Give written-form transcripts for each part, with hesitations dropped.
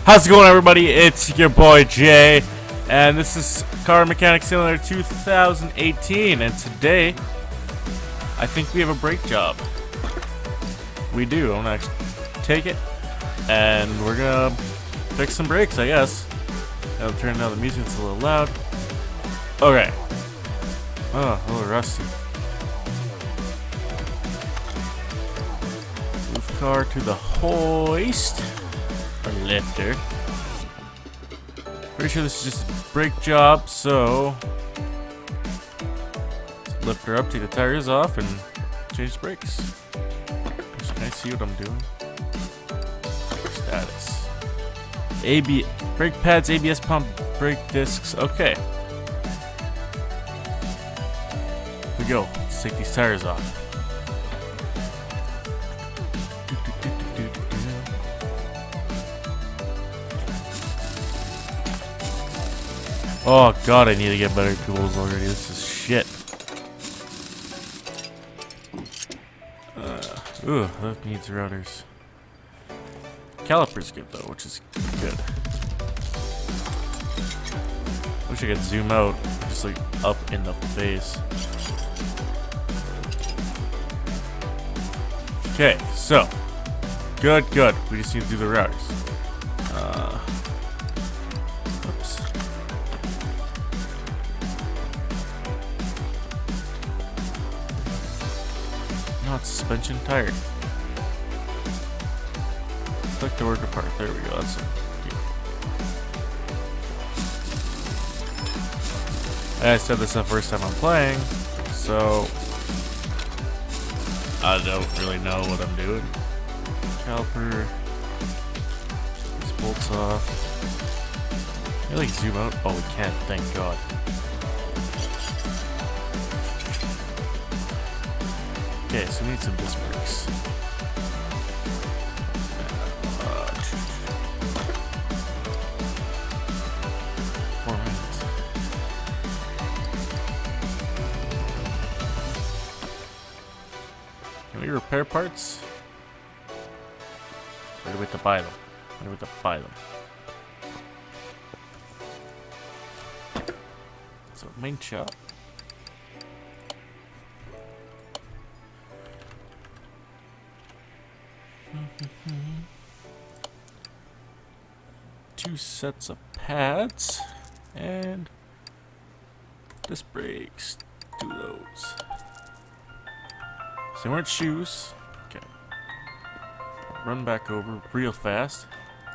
How's it going, everybody? It's your boy Jay, and this is Car Mechanic Simulator 2018, and today I think we have a brake job. We do. I'm gonna take it and we're gonna fix some brakes, I guess. I'll turn down the music, it's a little loud. Okay. Oh, a little rusty. Move car to the hoist. Or lifter. Pretty sure this is just a brake job, so let's lift her up, take the tires off, and change the brakes. Can I see what I'm doing? Status. Brake pads, ABS pump, brake discs. Okay. Here we go. Let's take these tires off. Oh god, I need to get better tools already. This is shit. Ooh, that needs routers. Caliper's good though, which is good. Wish I could zoom out, just like up in the face. Okay, so good. We just need to do the routers. Oops. No, it's suspension tire. Click to work apart. There we go. That's it. I said this the first time I'm playing, so I don't really know what I'm doing. Caliper. These bolts off. Can we like zoom out? Oh, we can't. Thank God. Okay, so we need some disc brakes. 4 minutes. Can we repair parts? Or do we have to buy them? Or do we have to buy them? So, main shop. Two sets of pads and disc brakes. Do those. So they weren't shoes. Okay. Run back over real fast.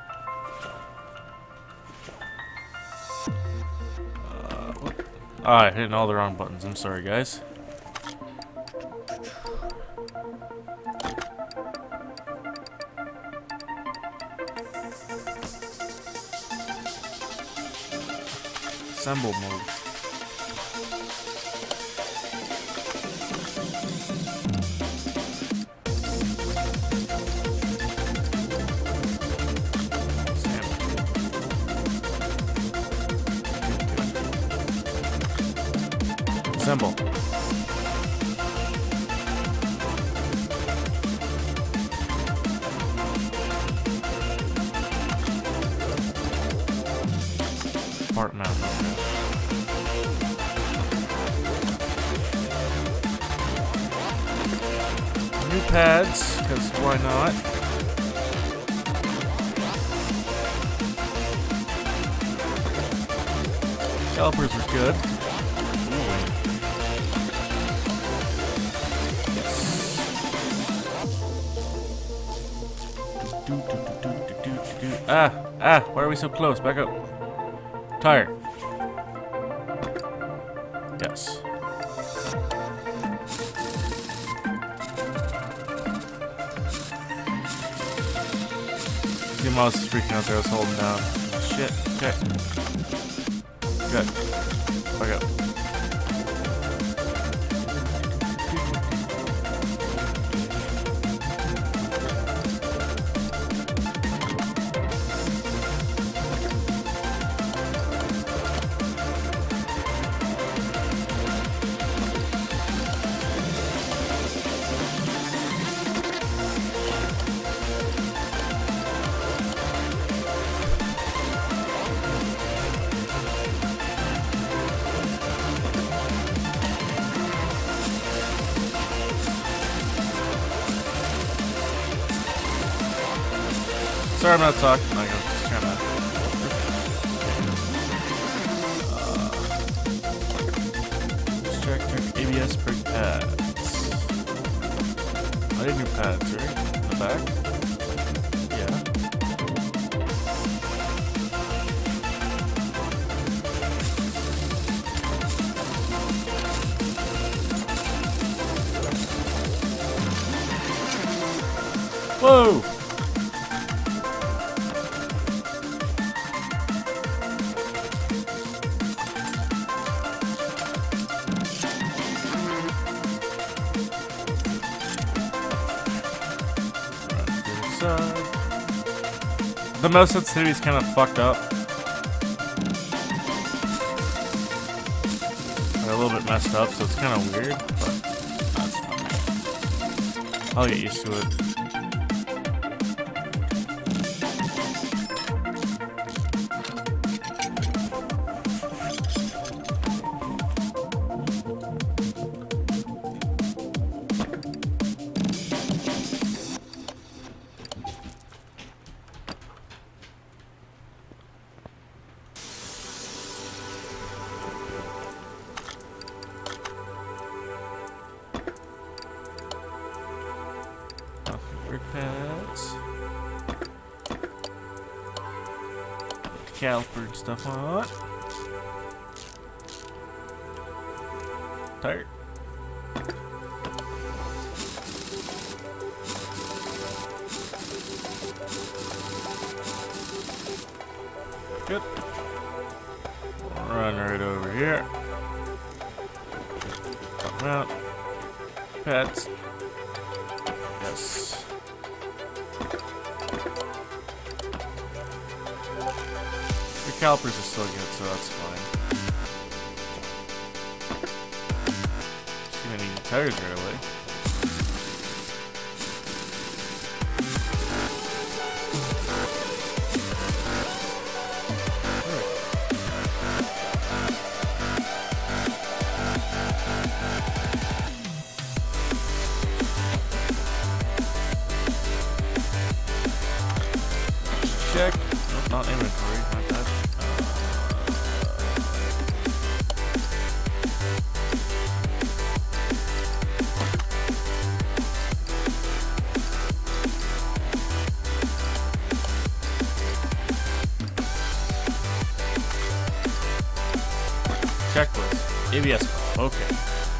I hitting all the wrong buttons. I'm sorry, guys. Assemble mode. Assemble. Part mount. New pads, because why not? Calipers are good. Yes. Why are we so close? Back up. Tire. Yes. The mouse is freaking out there. I was holding down. Shit. Okay. Good. Back up. Sorry, I'm not talking. I'm just trying to. Check ABS brake pads. I need new pads, right? In the back? Yeah. Whoa! The mouse sensitivity is kind of fucked up. Or a little bit messed up, so it's kind of weird, but that's fine. I'll get used to it. Brake pads. Caliper and stuff on. Tire. Good. Run right over here. Pop out. Pads. Yes. Your calipers are still good, so that's fine. Just gonna need tires right away. Check. Nope, not inventory. My bad. Checklist. ABS. Okay.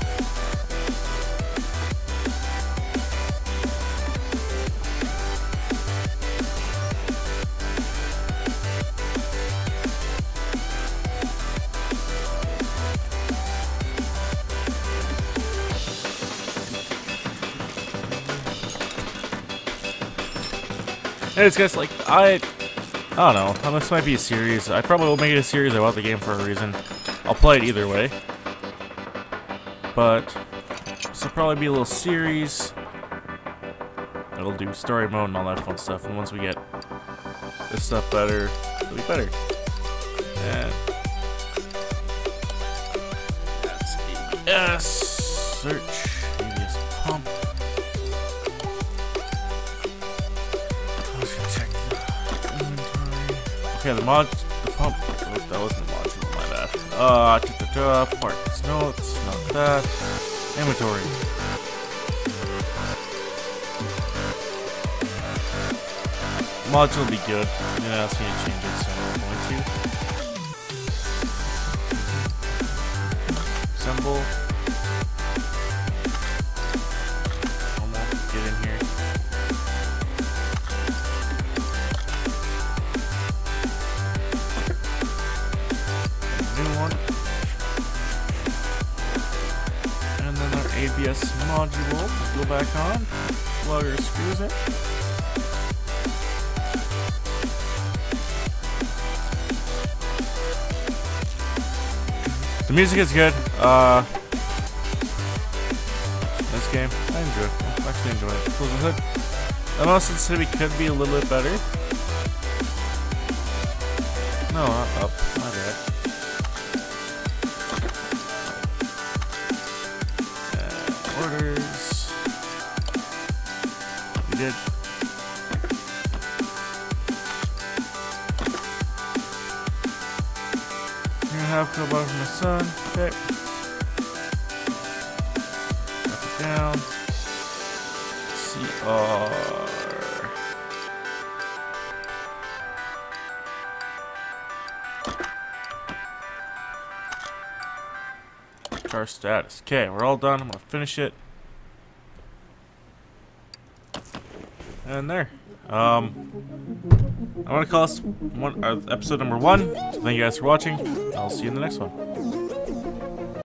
Anyways, guys, like, I don't know. This might be a series. I probably will make it a series. I bought the game for a reason. I'll play it either way. But this will probably be a little series. It'll do story mode and all that fun stuff. And once we get this stuff better, it'll be better. And that's ABS. Search. ABS pump. Okay, the pump. Oh, that wasn't the module, my bad. Parts, notes, not that. Inventory. Module will be good. Yeah, I'll see you change it, so I'm going to. Assemble. Almost get in here. One. And then our ABS module, go back on, plug our screws in. The music is good. This game, I enjoy it. I actually enjoy it. Close the hood. The mouse sensitivity could be a little bit better. No, not up. My bad. Orders. We did. have to buy for my son. Okay. Drop it down. CR. Car status. Okay, we're all done. I'm gonna finish it. And there. I'm gonna call this episode number 1. So thank you guys for watching. I'll see you in the next one.